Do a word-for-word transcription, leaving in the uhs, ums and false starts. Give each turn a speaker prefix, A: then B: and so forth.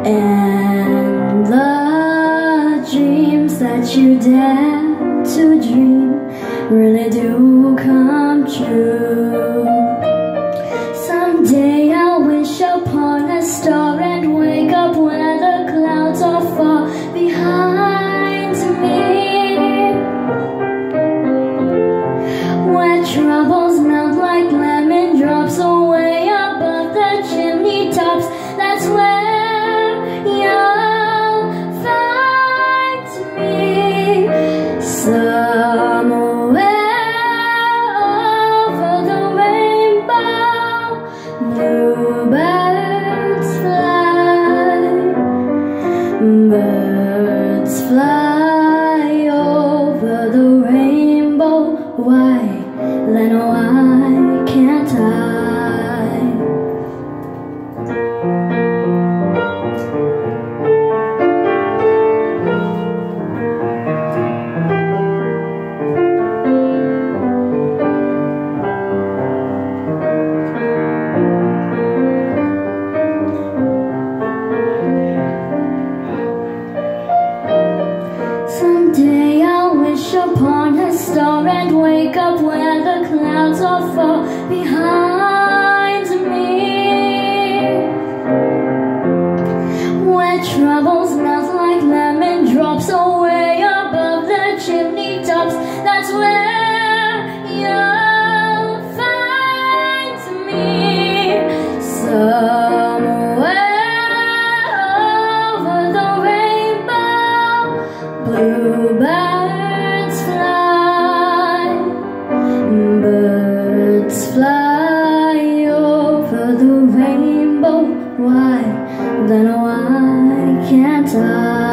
A: And the dreams that you dare to dream really do come true. Someday I'll wish upon a star and wake up where the clouds are far behind me, where troubles melt like lemon drops away above the chimney tops. That's where you'll find me, somewhere over the rainbow. Bluebirds fly, birds fly over the rainbow. Why, then why can't I? Someday I'll wish upon a star and wake up where the clouds are far behind me, where troubles melt like lemon drops away above the chimney tops. That's where you'll find me, somewhere over the rainbow. Bluebirds fly, birds fly over the rainbow. Why, then why can't I?